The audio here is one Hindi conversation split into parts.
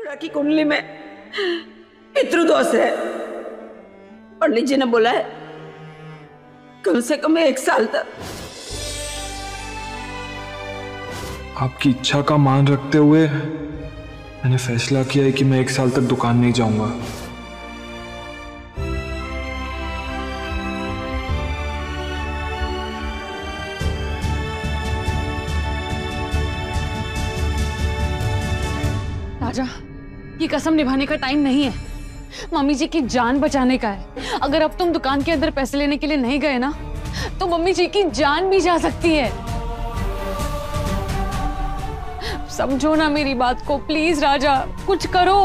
राजूड़ा की कुंडली में पितृदोष है। पंडित जी ने बोला है कम से कम 1 साल तक। आपकी इच्छा का मान रखते हुए मैंने फैसला किया है कि मैं 1 साल तक दुकान नहीं जाऊंगा। राजा, ये कसम निभाने का टाइम नहीं है। मम्मी जी की जान बचाने का है। अगर अब तुम दुकान के अंदर पैसे लेने के लिए नहीं गए ना, तो मम्मी जी की जान भी जा सकती है। समझो ना मेरी बात को, प्लीज राजा, कुछ करो।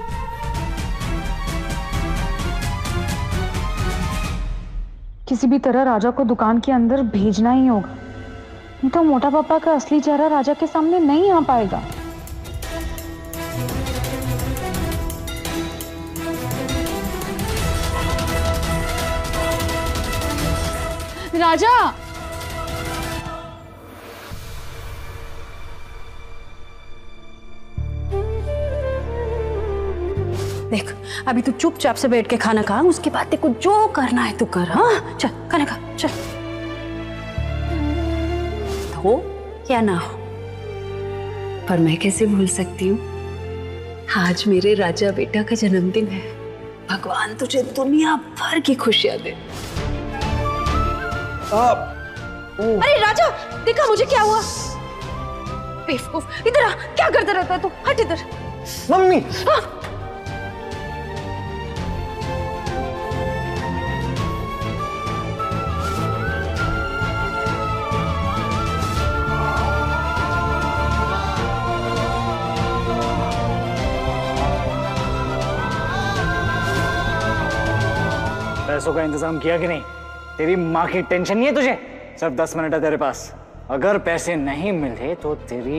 किसी भी तरह राजा को दुकान के अंदर भेजना ही होगा, नहीं तो मोटा पापा का असली चेहरा राजा के सामने नहीं आ पाएगा। राजा, देख, अभी तू चुपचाप से बैठ के खाना खा, उसके बाद तेरे को जो करना है तू कर। हाँ, चल खाना खा, चल। हो या ना हो, पर मैं कैसे भूल सकती हूँ, आज मेरे राजा बेटा का जन्मदिन है। भगवान तुझे दुनिया भर की खुशियां दे। अरे राजा, देखा मुझे क्या हुआ? बेवकूफ, इधर आ, क्या करता रहता है तू? हट इधर। मम्मी। हाँ। पैसों का इंतजाम किया कि नहीं? तेरी माँ की टेंशन नहीं है तुझे? सिर्फ 10 मिनट है तेरे पास। अगर पैसे नहीं मिले तो तेरी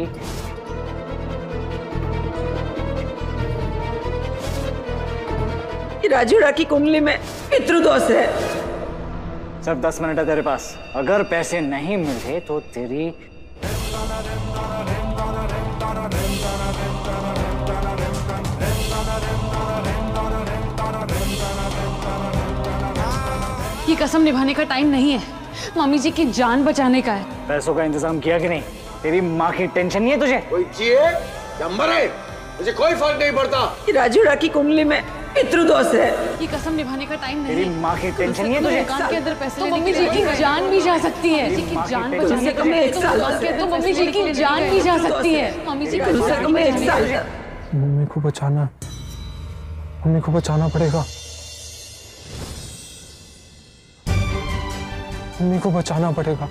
राजूड़ा की कुंडली में पितृदोष है। सिर्फ 10 मिनट है तेरे पास। अगर पैसे नहीं मिले तो तेरी ये कसम निभाने का टाइम नहीं है। मम्मी जी की जान बचाने का है। पैसों का इंतजाम किया कि नहीं? तेरी माँ की टेंशन नहीं है तुझे? कोई जिए या मरे, मुझे कोई फर्क नहीं पड़ता। राजूड़ा की कुंडली में पितृदोष है। ये कसम निभाने का टाइम नहीं है। तेरी माँ की टेंशन नहीं है तुझे? दुकान के अंदर पैसे तो मम्मी जी की जान भी जा सकती है। जान बचाने का है तो दुकान के अंदर मम्मी जी की जान भी जा सकती है। मम्मी जी कम से कम 1 साल तक। मम्मी को बचाना, मम्मी को बचाना पड़ेगा। मम्मी को बचाना पड़ेगा।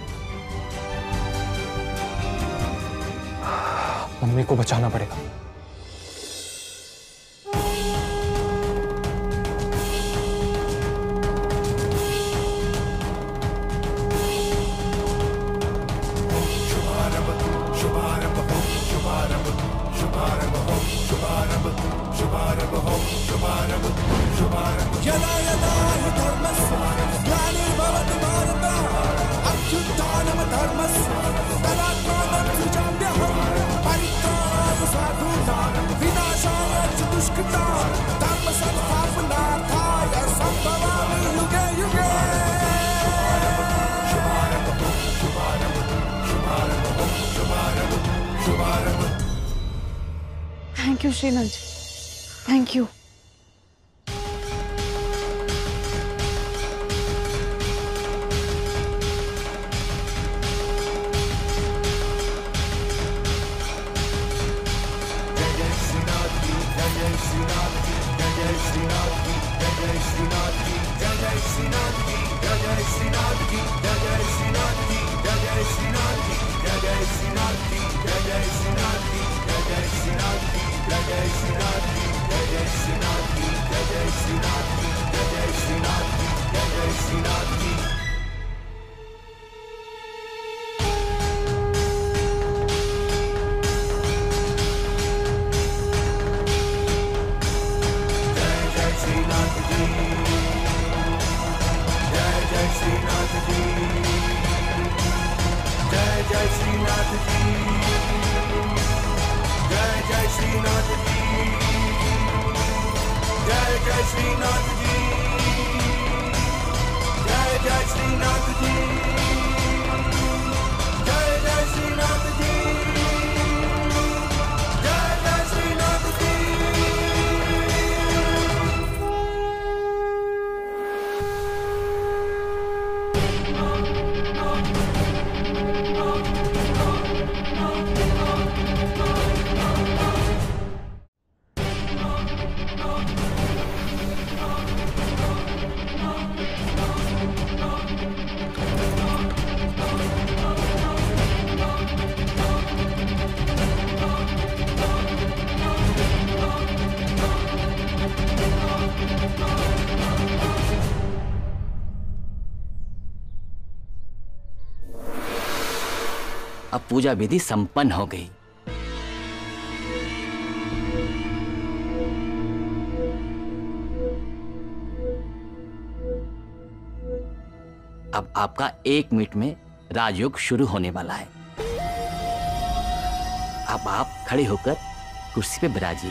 मम्मी को बचाना पड़ेगा। Thank you Shrinath ji, thank you. जय श्रीनाथ जी, जय जय श्रीनाथ जी। जय जय श्रीनाथ जी, जय जय श्रीनाथ जी, जय जय श्रीनाथ जी, जय जय श्रीनाथ जी। अब पूजा विधि संपन्न हो गई। अब आपका 1 मिनट में राजयोग शुरू होने वाला है। अब आप खड़े होकर कुर्सी पे बिराजिए।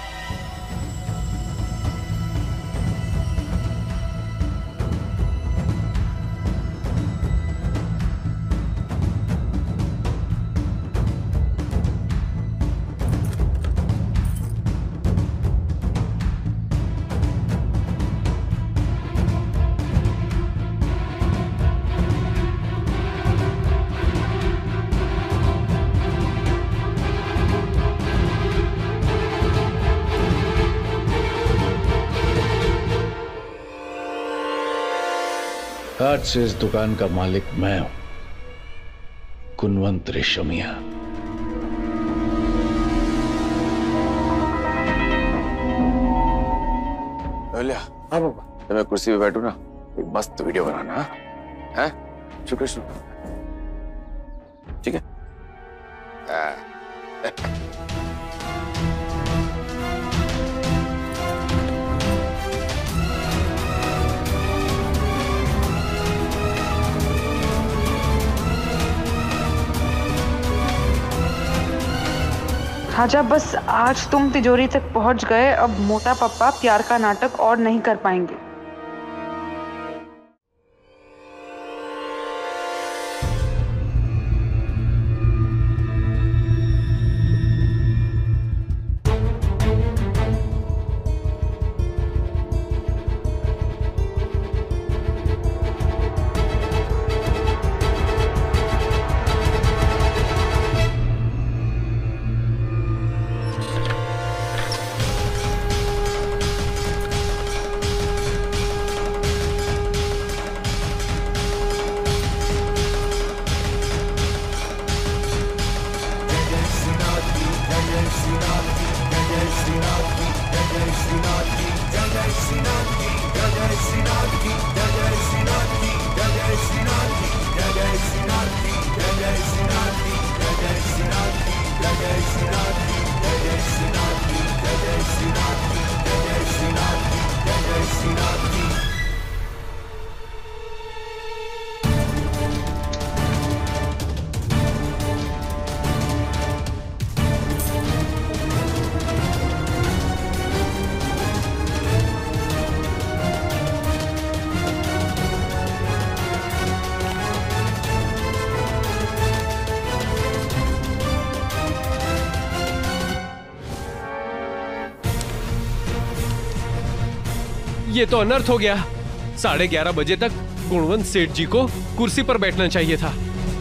आज से इस दुकान का मालिक मैं हूं, कुनवंत रेशमिया। हाँ पापा, जब मैं कुर्सी पे बैठू ना एक मस्त वीडियो बनाना है। शुक्र शुक्र, ठीक है। राजा, बस आज तुम तिजोरी तक पहुंच गए, अब मोटा पप्पा प्यार का नाटक और नहीं कर पाएंगे। ये तो अनर्थ हो गया। 11:30 बजे तक गुणवंत सेठ जी को कुर्सी पर बैठना चाहिए था।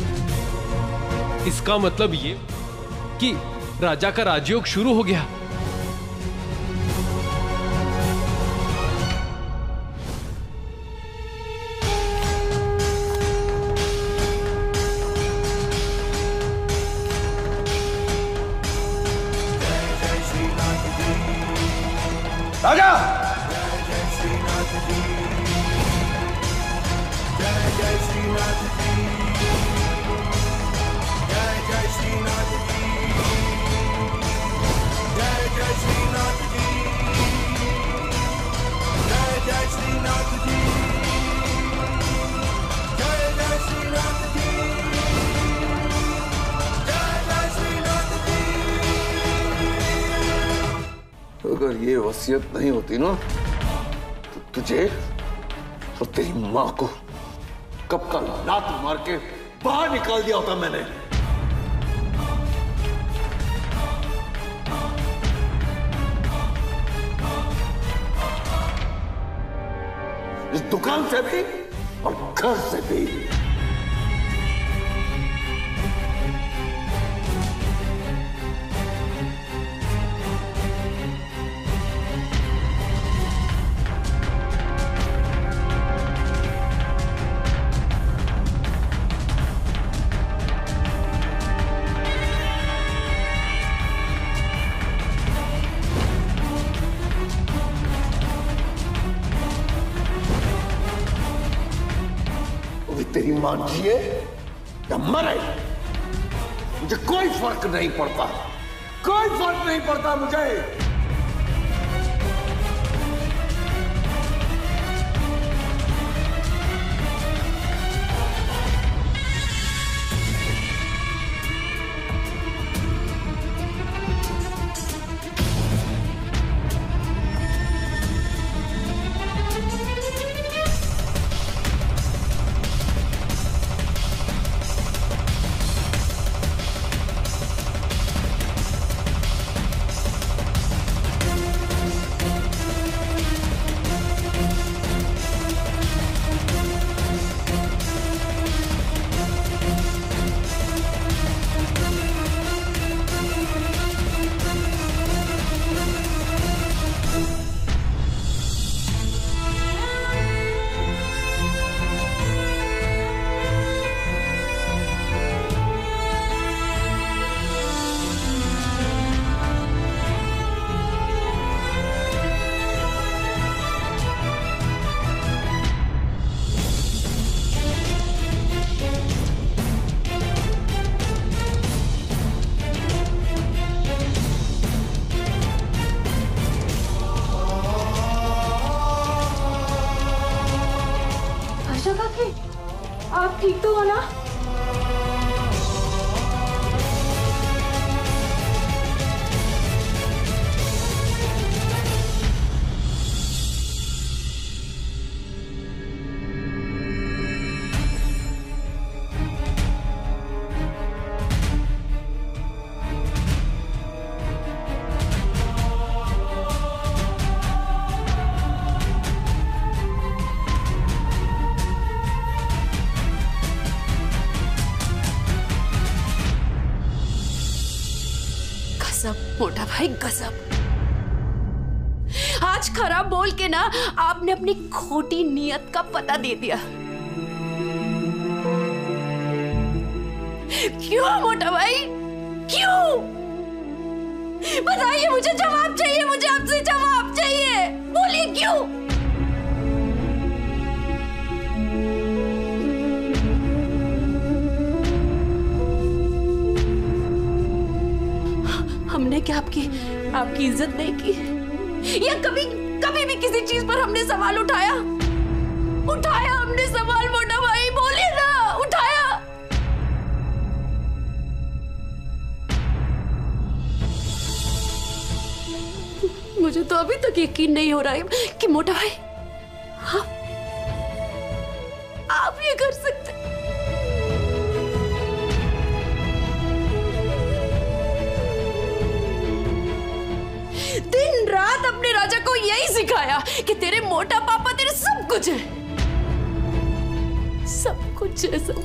इसका मतलब ये कि राजा का राजयोग शुरू हो गया। राजा, अगर ये वसीयत नहीं होती ना तो तुझे और तेरी माँ को कब का लात मार के बाहर निकाल दिया होता मैंने। इस दुकान से भी और घर से भी। तेरी मां जिए या मरे मुझे कोई फर्क नहीं पड़ता, कोई फर्क नहीं पड़ता मुझे। आप ठीक तो हो ना? मोटा भाई गजब। आज खराब बोल के ना आपने अपनी खोटी नीयत का पता दे दिया। क्यों मोटा भाई, क्यों? बताइए, मुझे जवाब चाहिए, मुझे आपसे जवाब चाहिए। बोलिए क्यों? हमने क्या आपकी इज्जत नहीं की, या कभी भी किसी चीज पर हमने सवाल उठाया हमने सवाल? मोटा भाई बोलिए ना, उठाया? मुझे तो अभी तक यकीन नहीं हो रहा है कि मोटा भाई आप ये कर सकते। दिन रात अपने राजा को यही सिखाया कि तेरे मोटा पापा तेरे सब कुछ है, सब कुछ है सब।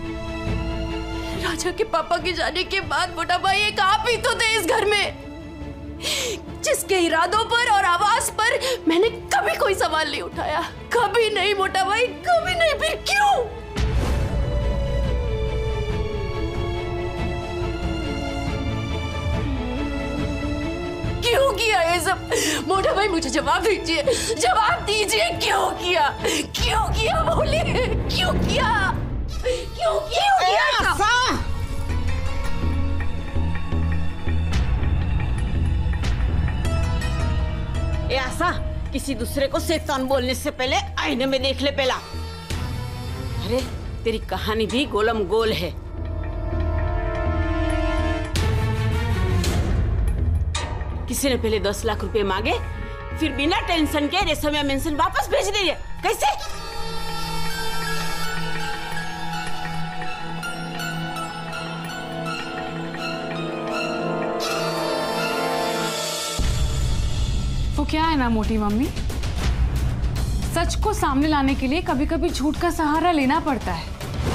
राजा के पापा के जाने के बाद मोटा भाई एक आप ही तो थे इस घर में, जिसके इरादों पर और आवाज पर मैंने कभी कोई सवाल नहीं उठाया। कभी नहीं मोटा भाई, कभी नहीं। फिर क्यों? क्यों किया ये सब? मोटा भाई मुझे जवाब दीजिए, जवाब दीजिए। क्यों किया, क्यों किया? बोलिए क्यों किया, क्यों किया? ऐसा किसी दूसरे को शैतान बोलने से पहले आईने में देख ले पहला। अरे तेरी कहानी भी गोलम गोल है। किसी ने पहले 10 लाख रुपए मांगे, फिर बिना टेंशन के रेशमिया मेंशन वापस भेज रही है। कैसे? वो क्या है ना मोटी मम्मी, सच को सामने लाने के लिए कभी कभी झूठ का सहारा लेना पड़ता है।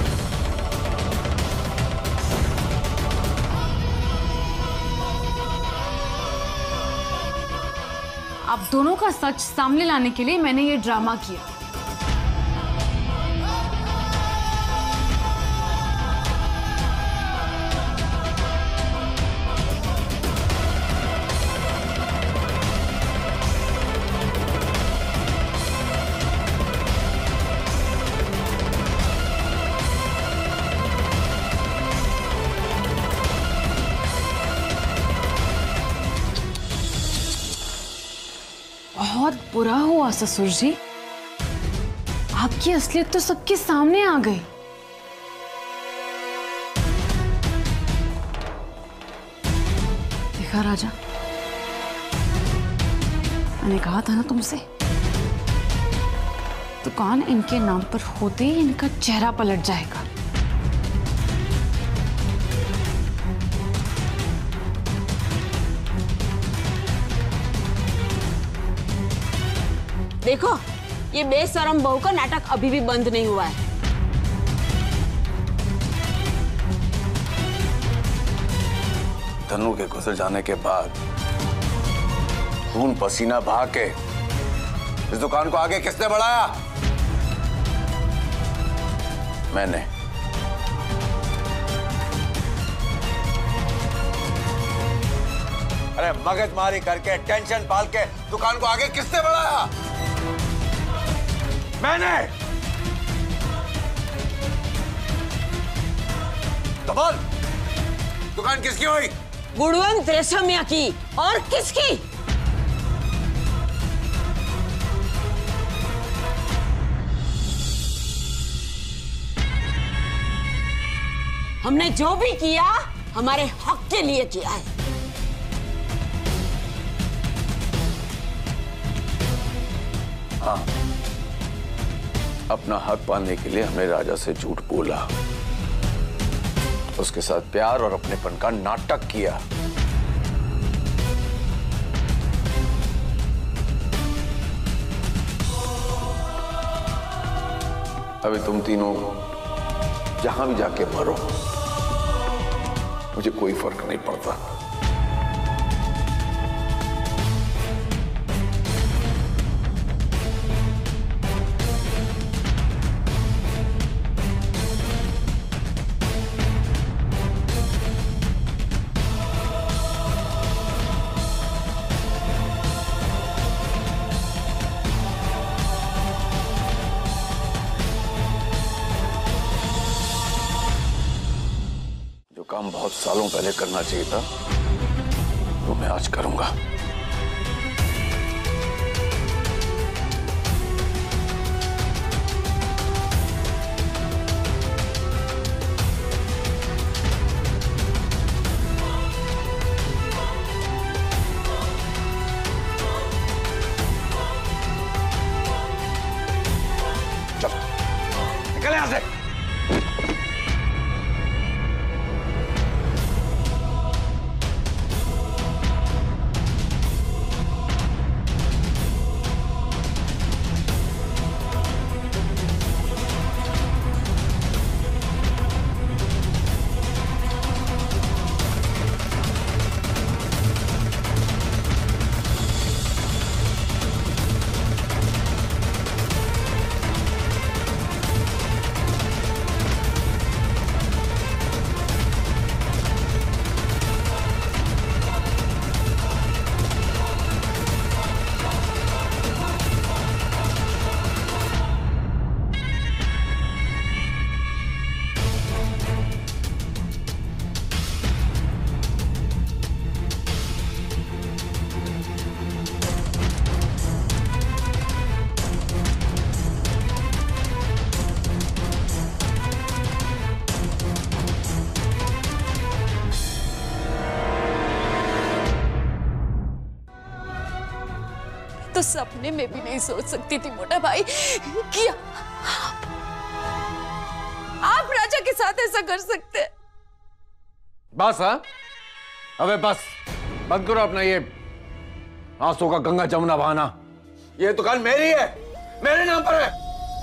आप दोनों का सच सामने लाने के लिए मैंने ये ड्रामा किया। बहुत बुरा हुआ ससुर जी, आपकी असलियत तो सबके सामने आ गई। देखा राजा, मैंने कहा था ना तुमसे, दुकान इनके नाम पर होते ही इनका चेहरा पलट जाएगा। देखो, ये बेशरम बहू का नाटक अभी भी बंद नहीं हुआ है। धनु के गुजर जाने के बाद खून पसीना बहा के इस दुकान को आगे किसने बढ़ाया? मैंने। अरे मगजमारी करके, टेंशन पाल के दुकान को आगे किसने बढ़ाया? मैंने। तो बोल, दुकान किसकी हुई? गुणवंत रेशमिया की। और किसकी? हमने जो भी किया हमारे हक के लिए किया है। हाँ, अपना हक पाने के लिए हमने राजा से झूठ बोला, उसके साथ प्यार और अपनेपन का नाटक किया। अभी तुम तीनों जहां भी जाके मरो, मुझे कोई फर्क नहीं पड़ता। काम बहुत सालों पहले करना चाहिए था, वो मैं आज करूंगा। चलो निकल यहां से। तो सपने में भी नहीं सोच सकती थी मोटा भाई कि आप राजा के साथ ऐसा कर सकते हैं। बस हाँ, अबे बस बंद करो अपना ये आंसू का गंगा जमुना बहाना। ये दुकान मेरी है, मेरे नाम पर है।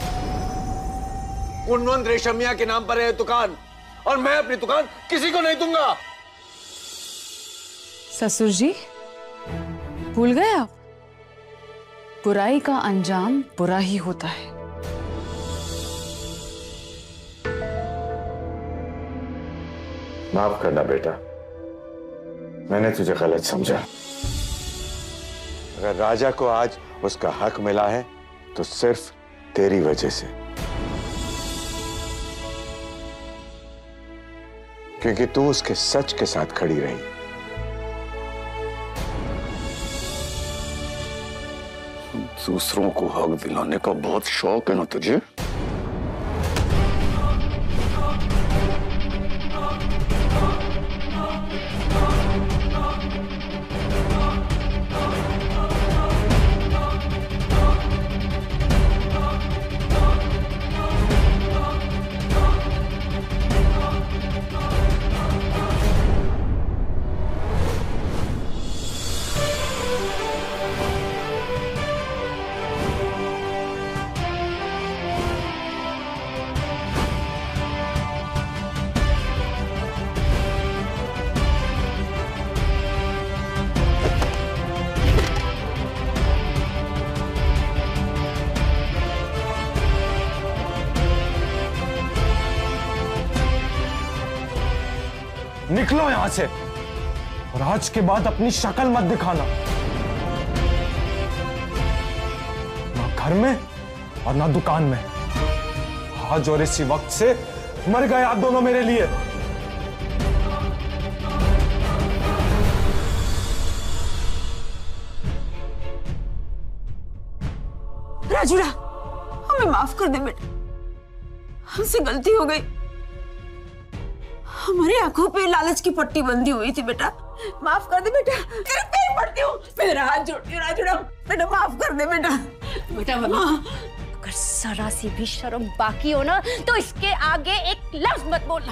कुंदन रेशमिया के नाम पर है दुकान, और मैं अपनी दुकान किसी को नहीं दूंगा। ससुर जी भूल गए आप, बुराई का अंजाम बुरा ही होता है। माफ करना बेटा, मैंने तुझे गलत समझा। अगर राजा को आज उसका हक मिला है तो सिर्फ तेरी वजह से, क्योंकि तू उसके सच के साथ खड़ी रही। दूसरों को हक दिलाने का बहुत शौक है ना तुझे? निकलो यहां से, और आज के बाद अपनी शक्ल मत दिखाना, ना घर में और ना दुकान में। आज और इसी वक्त से मर गए आप दोनों मेरे लिए। राजूड़ा, हमें माफ कर दे बेटा, हमसे गलती हो गई। हमारी आंखों पे लालच की पट्टी बंधी हुई थी बेटा, माफ कर दे बेटा। तेरे पैर पड़ती हूँ, मेरा हाथ जोड़ती हूँ राजूड़ा, बेटा माफ कर दे बेटा। बेटा अगर जरा सी भी शर्म बाकी हो ना तो इसके आगे एक लफ्ज मत बोलना।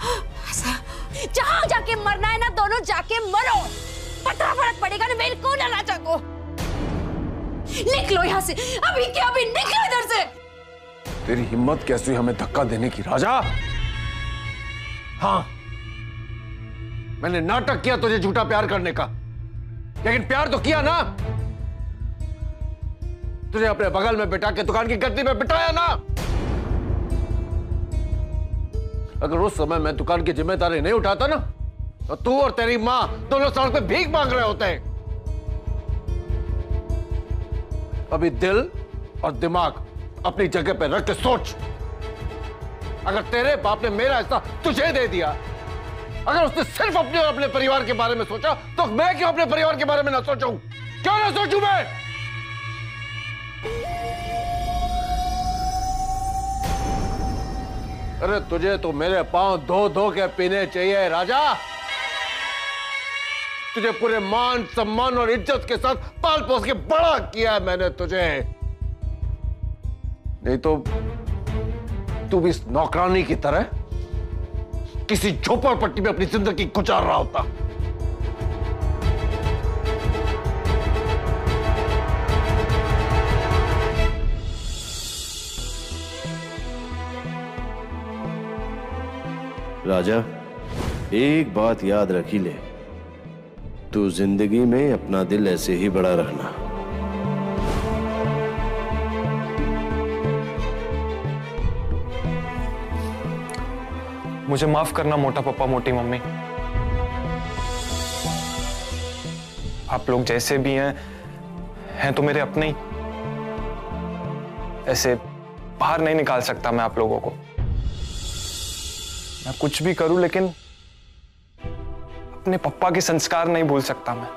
जहां जाके मरना है ना, दोनों जाके मरो, पता फर्क पड़ेगा ना मेरे को ना राजा को। निकलो यहाँ से, अभी के अभी निकलो इधर से। तेरी हिम्मत कैसी हुई हमें धक्का देने की राजा? हाँ, मैंने नाटक किया तुझे झूठा प्यार करने का, लेकिन प्यार तो किया ना। तुझे अपने बगल में बिठा के दुकान की गद्दी में बिठाया ना। अगर उस समय मैं दुकान की जिम्मेदारी नहीं उठाता ना, तो तू और तेरी मां दोनों सड़क पे भीख मांग रहे होते। अभी दिल और दिमाग अपनी जगह पे रख के सोच। अगर तेरे बाप ने मेरा हिस्सा तुझे दे दिया, अगर उसने सिर्फ अपने और अपने परिवार के बारे में सोचा, तो मैं क्यों अपने परिवार के बारे में ना सोचूं? क्यों ना सोचूं मैं? अरे तुझे तो मेरे पांव धो धो के पीने चाहिए राजा। तुझे पूरे मान सम्मान और इज्जत के साथ पाल पोस के बड़ा किया है मैंने तुझे, नहीं तो तू भी इस नौकरानी की तरह किसी झोपड़पट्टी में अपनी जिंदगी गुजार रहा होता। राजा, एक बात याद रखी ले, तू जिंदगी में अपना दिल ऐसे ही बड़ा रखना। मुझे माफ करना मोटा पापा, मोटी मम्मी। आप लोग जैसे भी हैं तो मेरे अपने ही। ऐसे बाहर नहीं निकाल सकता मैं आप लोगों को। मैं कुछ भी करूं, लेकिन अपने पप्पा के संस्कार नहीं भूल सकता मैं।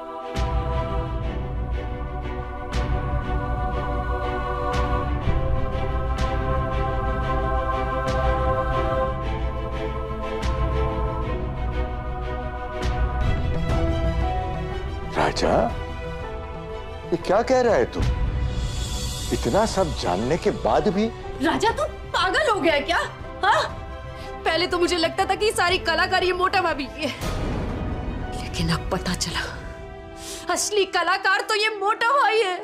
राजा, ये क्या कह रहा है तू? इतना सब जानने के बाद भी? राजा तू पागल हो गया है क्या? हाँ? पहले तो मुझे लगता था कि सारी कलाकार ये मोटा भाभी की है, लेकिन अब पता चला असली कलाकार तो ये मोटा भाई है।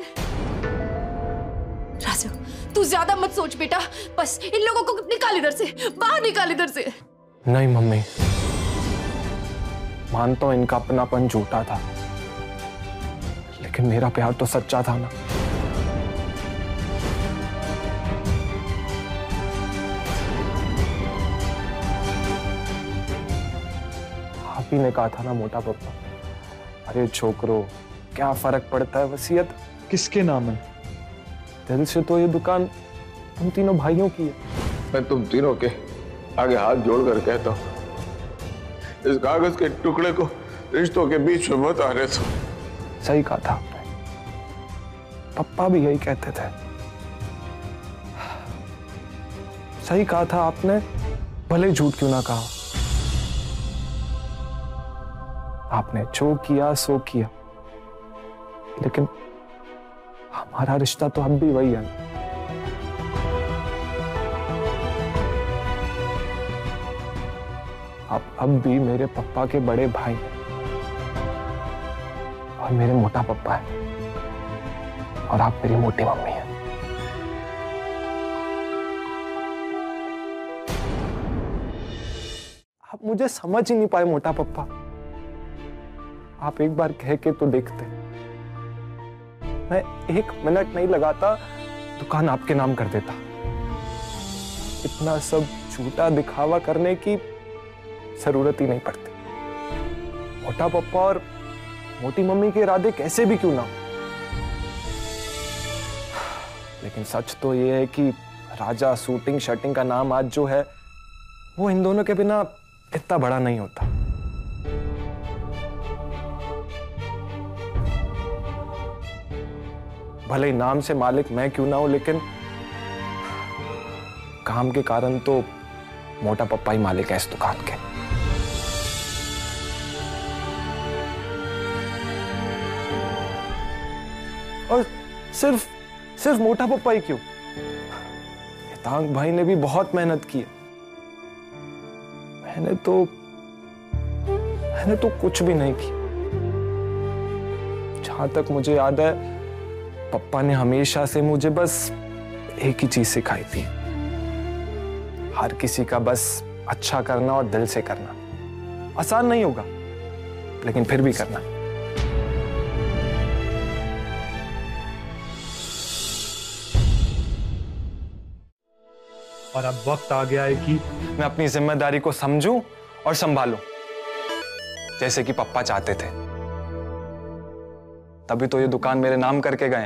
राजू तू ज्यादा मत सोच बेटा, बस इन लोगों को निकाल इधर से, बाहर निकाल इधर से। नहीं मम्मी, मानता हूं इनका अपनापन झूठा था, लेकिन मेरा प्यार तो सच्चा था ना। आप ही ने कहा था ना मोटा पप्पा, अरे छोकरो क्या फर्क पड़ता है, वसीयत किसके नाम है? दिल से तो ये दुकान तुम तीनों भाइयों की है। मैं तुम तीनों के आगे हाथ जोड़कर कहता हूं, इस कागज के टुकड़े को रिश्तों के बीच में मत आने दो। सही कहा था आपने, पप्पा भी यही कहते थे। सही कहा था आपने, भले झूठ क्यों ना कहा। आपने जो किया सो किया, लेकिन हमारा रिश्ता तो अब भी वही है। आप अब भी मेरे पप्पा के बड़े भाई हैं और मेरे मोटा पप्पा है, और आप मेरी मोटी मम्मी हैं। आप मुझे समझ ही नहीं पाए मोटा पप्पा। आप एक बार कह के तो देखते, मैं 1 मिनट नहीं लगाता दुकान आपके नाम कर देता। इतना सब झूठा दिखावा करने की जरूरत ही नहीं पड़ती। मोटा पप्पा और मोटी मम्मी के इरादे कैसे भी क्यों ना हो, लेकिन सच तो ये है कि राजा शूटिंग शटिंग का नाम आज जो है, वो इन दोनों के बिना इतना बड़ा नहीं होता। भले ही नाम से मालिक मैं क्यों ना हूं, लेकिन काम के कारण तो मोटा पप्पा ही मालिक है इस दुकान के। और सिर्फ मोटा पप्पा ही क्यों, हितांग भाई ने भी बहुत मेहनत की है। मैंने तो कुछ भी नहीं किया। जहां तक मुझे याद है, पप्पा ने हमेशा से मुझे बस एक ही चीज सिखाई थी, हर किसी का बस अच्छा करना और दिल से करना। आसान नहीं होगा, लेकिन फिर भी करना। और अब वक्त आ गया है कि मैं अपनी जिम्मेदारी को समझूं और संभालूं, जैसे कि पप्पा चाहते थे। तभी तो ये दुकान मेरे नाम करके गए।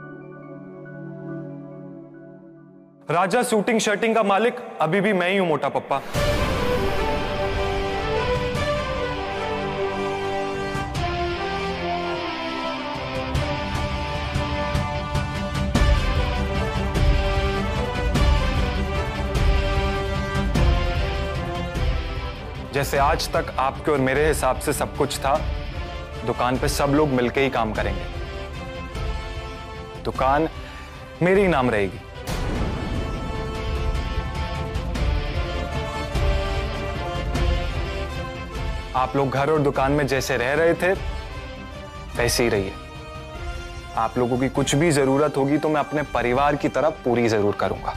राजा शूटिंग शर्टिंग का मालिक अभी भी मैं ही हूं मोटा पप्पा। जैसे आज तक आपके और मेरे हिसाब से सब कुछ था, दुकान पे सब लोग मिलके ही काम करेंगे। दुकान मेरे ही नाम रहेगी। आप लोग घर और दुकान में जैसे रह रहे थे वैसे ही रहिए। आप लोगों की कुछ भी जरूरत होगी तो मैं अपने परिवार की तरफ पूरी जरूर करूंगा।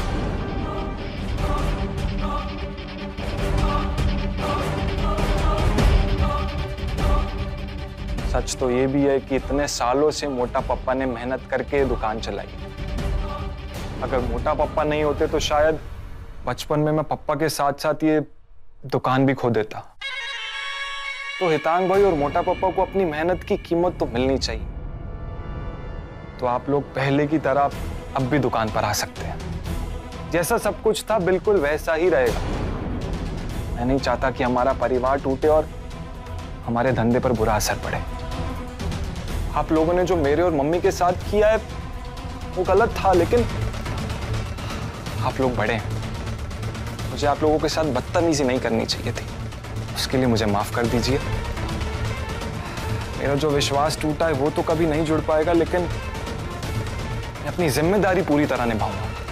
सच तो ये भी है कि इतने सालों से मोटा पप्पा ने मेहनत करके दुकान चलाई। अगर मोटा पप्पा नहीं होते तो शायद बचपन में मैं पप्पा के साथ साथ ये दुकान भी खो देता। तो हितांग भाई और मोटा पप्पा को अपनी मेहनत की कीमत तो मिलनी चाहिए। तो आप लोग पहले की तरह अब भी दुकान पर आ सकते हैं। जैसा सब कुछ था बिल्कुल वैसा ही रहेगा। मैं नहीं चाहता कि हमारा परिवार टूटे और हमारे धंधे पर बुरा असर पड़े। आप लोगों ने जो मेरे और मम्मी के साथ किया है वो गलत था, लेकिन आप लोग बड़े हैं। मुझे आप लोगों के साथ बदतमीजी नहीं करनी चाहिए थी। उसके लिए मुझे माफ कर दीजिए। मेरा जो विश्वास टूटा है वो तो कभी नहीं जुड़ पाएगा, लेकिन मैं अपनी जिम्मेदारी पूरी तरह निभाऊंगा।